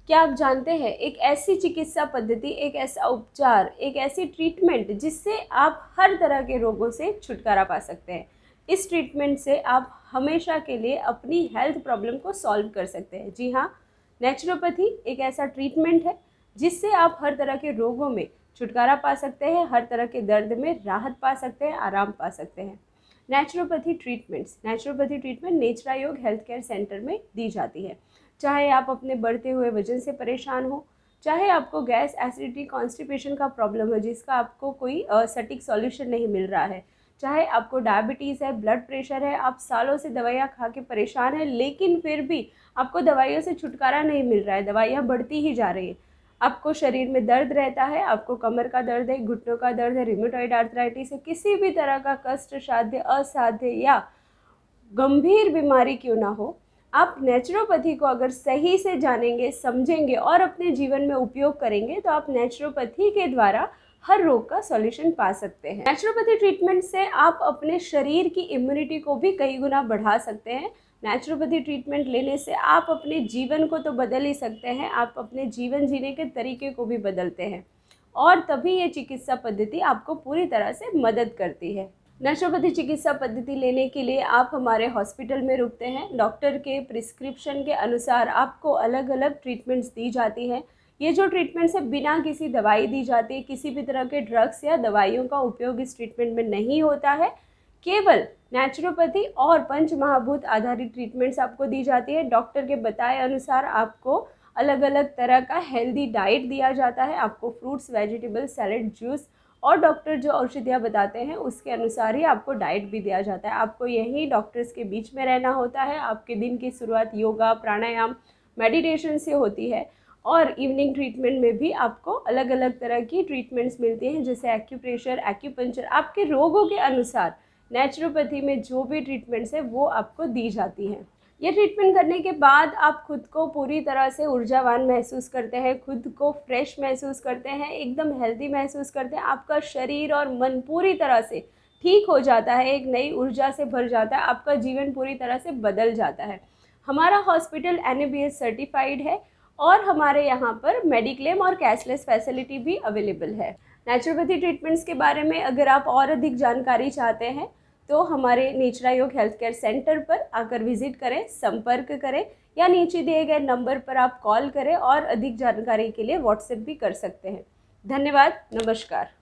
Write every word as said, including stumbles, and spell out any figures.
क्या आप जानते हैं एक ऐसी चिकित्सा पद्धति, एक ऐसा उपचार, एक ऐसी ट्रीटमेंट जिससे आप हर तरह के रोगों से छुटकारा पा सकते हैं। इस ट्रीटमेंट से आप हमेशा के लिए अपनी हेल्थ प्रॉब्लम को सॉल्व कर सकते हैं। जी हाँ, नेचुरोपैथी एक ऐसा ट्रीटमेंट है जिससे आप हर तरह के रोगों में छुटकारा पा सकते हैं, हर तरह के दर्द में राहत पा सकते हैं, आराम पा सकते हैं। नेचुरोपैथी ट्रीटमेंट्स नेचुरोपैथी ट्रीटमेंट नेचरा योग हेल्थ केयर सेंटर में दी जाती है। चाहे आप अपने बढ़ते हुए वजन से परेशान हो, चाहे आपको गैस, एसिडिटी, कॉन्स्टिपेशन का प्रॉब्लम है जिसका आपको कोई सटीक सॉल्यूशन नहीं मिल रहा है, चाहे आपको डायबिटीज़ है, ब्लड प्रेशर है, आप सालों से दवाइयाँ खा के परेशान हैं लेकिन फिर भी आपको दवाइयों से छुटकारा नहीं मिल रहा है, दवाइयाँ बढ़ती ही जा रही है, आपको शरीर में दर्द रहता है, आपको कमर का दर्द है, घुटनों का दर्द है, रिमेटॉइड आर्थराइटिस है, किसी भी तरह का कष्ट, साध्य, असाध्य या गंभीर बीमारी क्यों ना हो, आप नेचुरोपैथी को अगर सही से जानेंगे, समझेंगे और अपने जीवन में उपयोग करेंगे तो आप नेचुरोपैथी के द्वारा हर रोग का सॉल्यूशन पा सकते हैं। नेचुरोपैथी ट्रीटमेंट से आप अपने शरीर की इम्यूनिटी को भी कई गुना बढ़ा सकते हैं। नेचुरोपैथी ट्रीटमेंट लेने से आप अपने जीवन को तो बदल ही सकते हैं, आप अपने जीवन जीने के तरीके को भी बदलते हैं और तभी ये चिकित्सा पद्धति आपको पूरी तरह से मदद करती है। नेचुरोपैथी चिकित्सा पद्धति लेने के लिए आप हमारे हॉस्पिटल में रुकते हैं। डॉक्टर के प्रिस्क्रिप्शन के अनुसार आपको अलग अलग ट्रीटमेंट्स दी जाती हैं। ये जो ट्रीटमेंट्स है बिना किसी दवाई दी जाती है, किसी भी तरह के ड्रग्स या दवाइयों का उपयोग इस ट्रीटमेंट में नहीं होता है। केवल नेचुरोपैथी और पंच महाभूत आधारित ट्रीटमेंट्स आपको दी जाती है। डॉक्टर के बताए अनुसार आपको अलग अलग तरह का हेल्दी डाइट दिया जाता है, आपको फ्रूट्स, वेजिटेबल, सैलेड, जूस और डॉक्टर जो औषधियाँ बताते हैं उसके अनुसार ही आपको डाइट भी दिया जाता है। आपको यही डॉक्टर्स के बीच में रहना होता है। आपके दिन की शुरुआत योगा, प्राणायाम, मेडिटेशन से होती है और इवनिंग ट्रीटमेंट में भी आपको अलग अलग तरह की ट्रीटमेंट्स मिलती हैं जैसे एक्यूप्रेशर, एक्यूपंक्चर। आपके रोगों के अनुसार नेचुरोपैथी में जो भी ट्रीटमेंट्स है वो आपको दी जाती हैं। ये ट्रीटमेंट करने के बाद आप खुद को पूरी तरह से ऊर्जावान महसूस करते हैं, खुद को फ्रेश महसूस करते हैं, एकदम हेल्दी महसूस करते हैं। आपका शरीर और मन पूरी तरह से ठीक हो जाता है, एक नई ऊर्जा से भर जाता है, आपका जीवन पूरी तरह से बदल जाता है। हमारा hospital N A B S certified है और हमारे यहाँ पर मेडिक्लेम और कैशलेस फैसिलिटी भी अवेलेबल है। नेचुरोपैथी ट्रीटमेंट्स के बारे में अगर आप और अधिक जानकारी चाहते हैं तो हमारे नेचरा योग हेल्थ केयर सेंटर पर आकर विजिट करें, संपर्क करें या नीचे दिए गए नंबर पर आप कॉल करें और अधिक जानकारी के लिए व्हाट्सएप भी कर सकते हैं। धन्यवाद, नमस्कार।